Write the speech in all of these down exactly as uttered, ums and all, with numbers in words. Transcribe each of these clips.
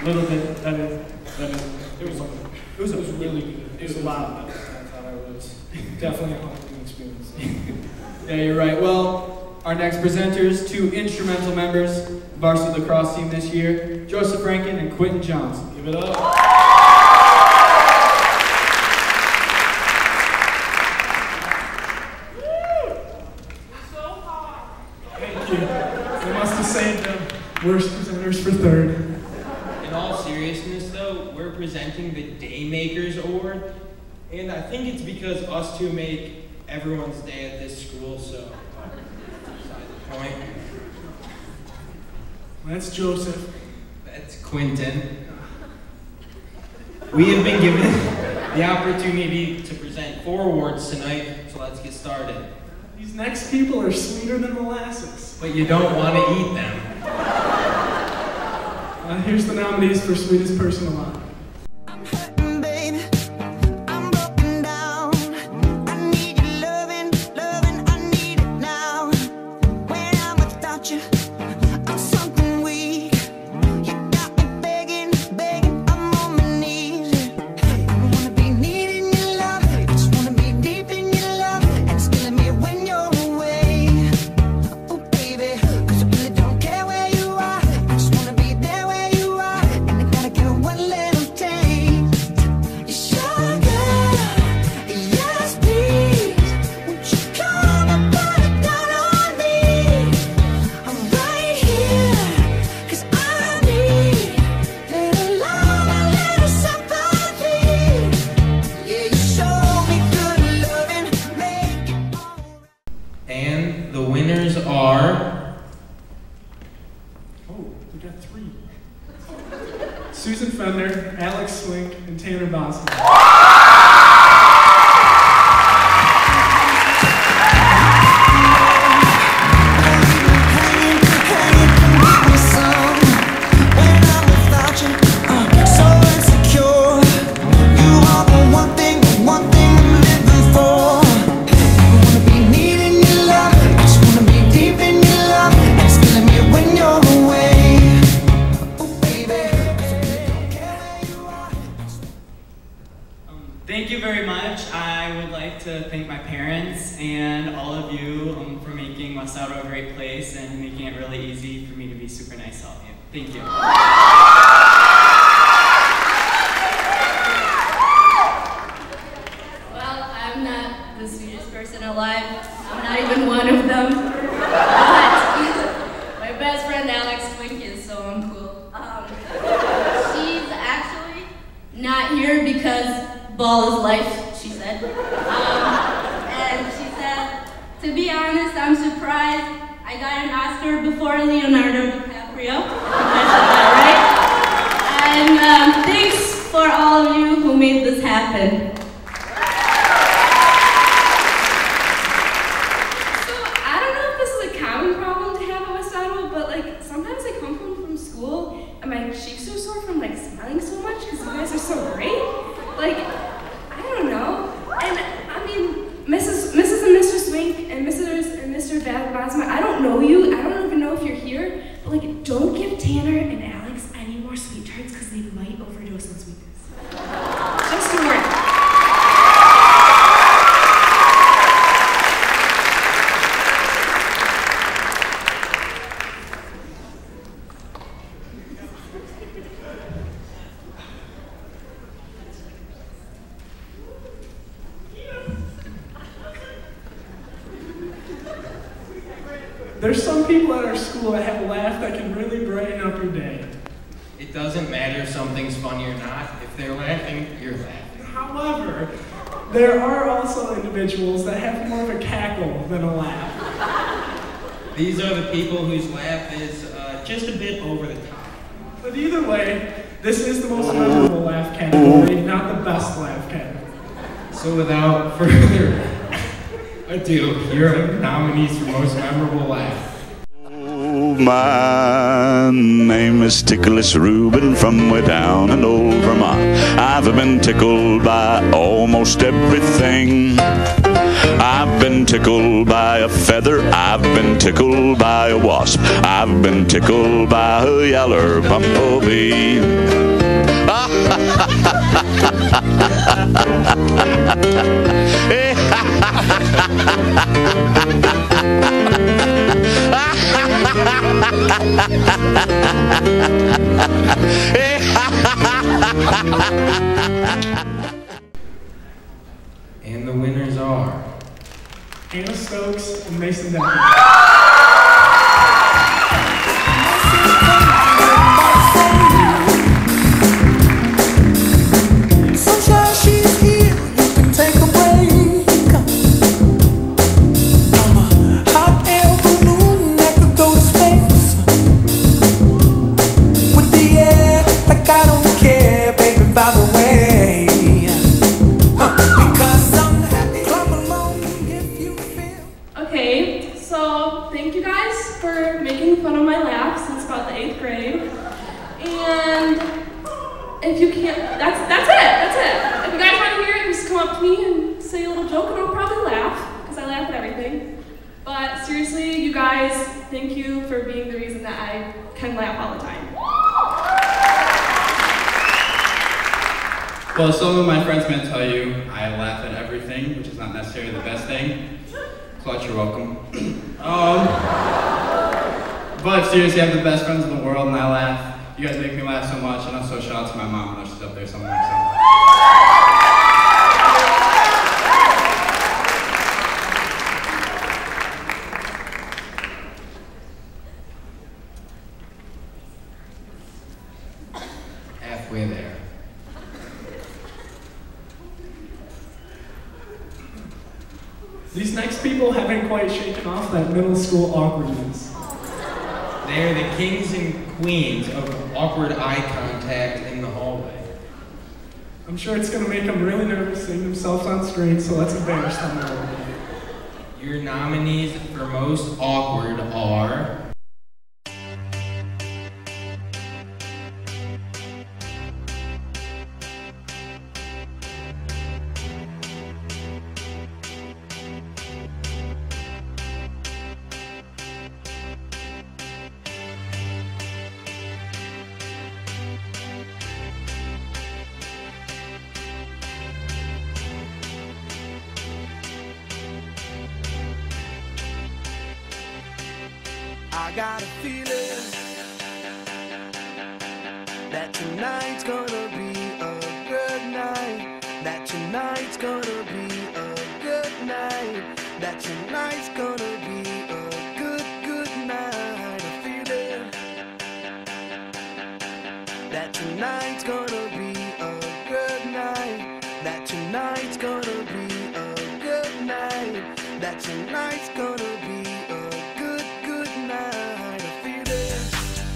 little bit better. better. It was, it was, it was really good. It was a lot better than I thought I was. Definitely a humbling experience. Yeah, you're right. Well, our next presenters, two instrumental members of varsity lacrosse team this year, Joseph Franken and Quentin Johnson. Give it up. Saved them. Worst presenters for third. In all seriousness though, we're presenting the Daymakers Award, and I think it's because us two make everyone's day at this school, so beside the point. That's Joseph. That's Quentin. We have been given the opportunity to present four awards tonight, so let's get started. These next people are sweeter than molasses. But you don't want to eat them. Uh, here's the nominees for Sweetest Person Alive. I'm hurting, baby. I'm broken down. I need your loving, loving. I need it now. When I'm without you, I'm something weak. You got me begging, begging. I'm on my knees. I don't wanna be needing your love. I just wanna be deep in your love. And it's killing me when you're away. Oh, baby, 'cause I really don't care where you are. I just wanna be there where you are. And I gotta get one little taste. Sugar, yes, please. Won't you come and put it down on me? I'm right here, 'cause I need little love, a little sympathy. Yeah, you show me good loving, make it alright. And the winners are... Oh, we got three. Susan Fender, Alex Swink, and Tanner Boston. Thank you very much. I would like to thank my parents and all of you um, for making West Ottawa a great place and making it really easy for me to be super nice to all of you. Thank you. Well, I'm not the sweetest person alive. I'm not even one of them. But my best friend Alex Twink is, so I'm cool. Um, she's actually not here because ball is life, she said. Um, and she said, to be honest, I'm surprised I got an Oscar before Leonardo DiCaprio. I said that right. And um, thanks for all of you who made this happen. So I don't know if this is a common problem to have at West Ottawa, but like sometimes I come home from school and my cheeks are sore from like smiling so much because you guys are so great. Like, I don't know. And I mean, Missus Missus and Mister Swink and Missus and Mister Bosma, I don't know you. I don't even know if you're here. But like, don't give Tanner and Alex any more sweet tarts because they might overdose on sweetness. Just a word. There's some people at our school that have a laugh that can really brighten up your day. It doesn't matter if something's funny or not. If they're laughing, you're laughing. However, there are also individuals that have more of a cackle than a laugh. These are the people whose laugh is uh, just a bit over the top. But either way, this is the most memorable laugh category, not the best laugh category. So without further ado, here are the nominees for most memorable laugh. My name is Ticklish Reuben from way down in old Vermont. I've been tickled by almost everything. I've been tickled by a feather, I've been tickled by a wasp, I've been tickled by a yeller bumblebee. And the winners are Anna Stokes and Mason Denton. Sunshine, she's here, you can take a break. I'm a hot air balloon that could go to space. With the air, like I don't care, baby, by the way. Huh, because I'm happy, clap along if you feel. Okay, so thank you guys for making fun of my laugh since about the eighth grade. And if you can't, that's that's it, that's it. If you guys want to hear it, just come up to me and say a little joke and I'll probably laugh, because I laugh at everything. But seriously, you guys, thank you for being the reason that I can laugh all the time. Well, some of my friends may tell you I laugh at everything, which is not necessarily the best thing. Clutch, you're welcome. um, but seriously, I have the best friends in the world and I laugh. You guys make me laugh so much, and also shout out to my mom. I know she's up there somewhere. So. halfway there. These next people haven't quite shaken off that middle school awkwardness. They're the kings and queens of awkward eye contact in the hallway. I'm sure it's going to make them really nervous seeing themselves on screen, so let's embarrass them a little bit. Your nominees for most awkward are I got a feeling that tonight's gonna be a good night. That tonight's gonna be a good night. That tonight's gonna be a good, good night. A feeling that tonight's gonna be a good night. That tonight's gonna be a good night. That tonight's gonna be a good, good night. A feeling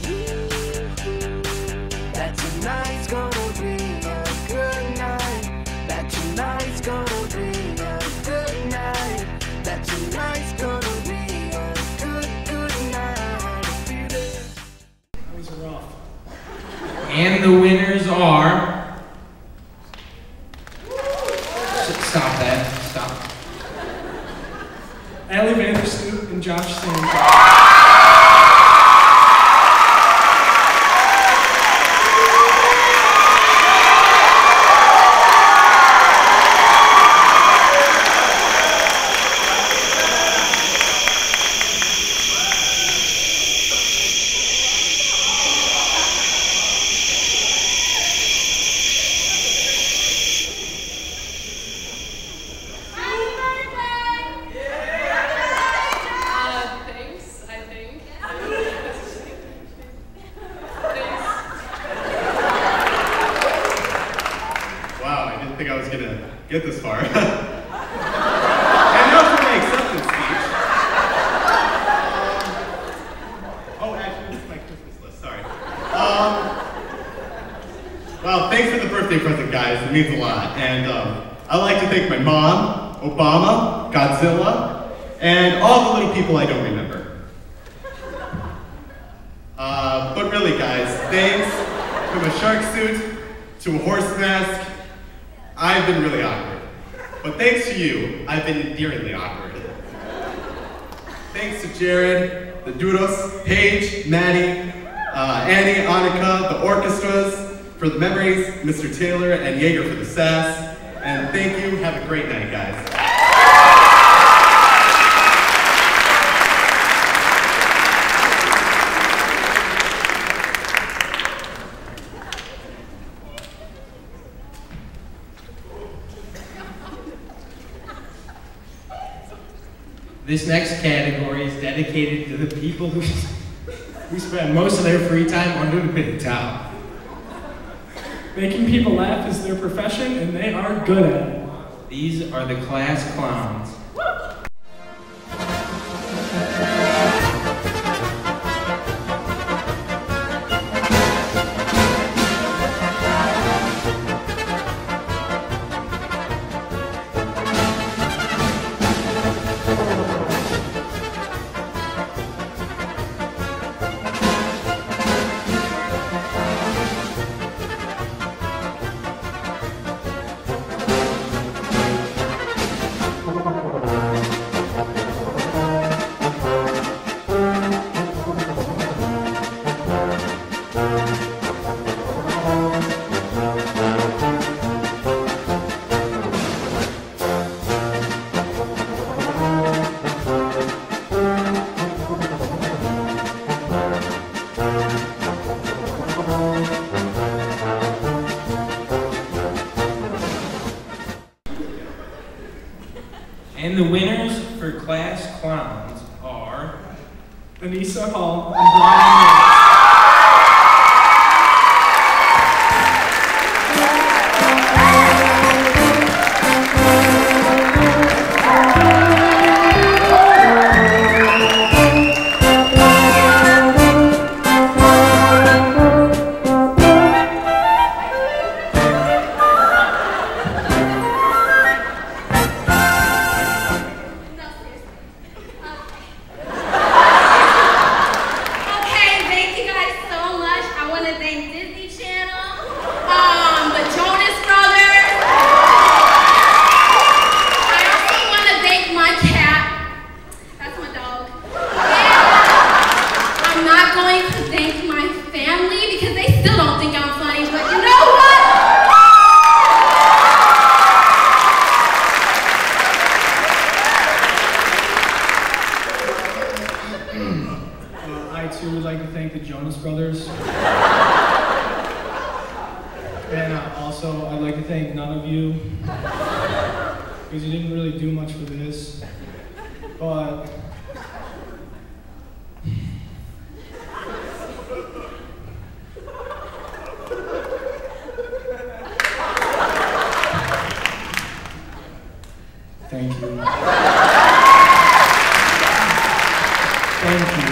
that tonight's gonna be a good night. That tonight's gonna be a good night. That tonight's gonna be a good, good night. A feeling. That was rough. and the winners are. Stop that. Stop. Allie Vanderstoot and Josh Sanders. Get this far. And now for my acceptance speech. Um, oh, actually, this is my Christmas list. Sorry. Um, well, thanks for the birthday present, guys. It means a lot. And um, I'd like to thank my mom, Obama, Godzilla, and all the little people I don't remember. Uh, but really, guys, thanks from a shark suit to a horse mask. I've been really awkward, but thanks to you, I've been endearingly awkward. Thanks to Jared, the Dudos, Paige, Maddie, uh, Annie, Annika, the orchestras, for the memories, Mister Taylor and Yeager for the sass, and thank you. Have a great night, guys. This next category is dedicated to the people who, who spend most of their free time under the big top. Making people laugh is their profession, and they are good at it. These are the class clowns. And the winners for class clowns are Anissa Hall and Brian Mills. Brothers. And uh, also, I'd like to thank none of you, because you didn't really do much for this, but thank you. Thank you.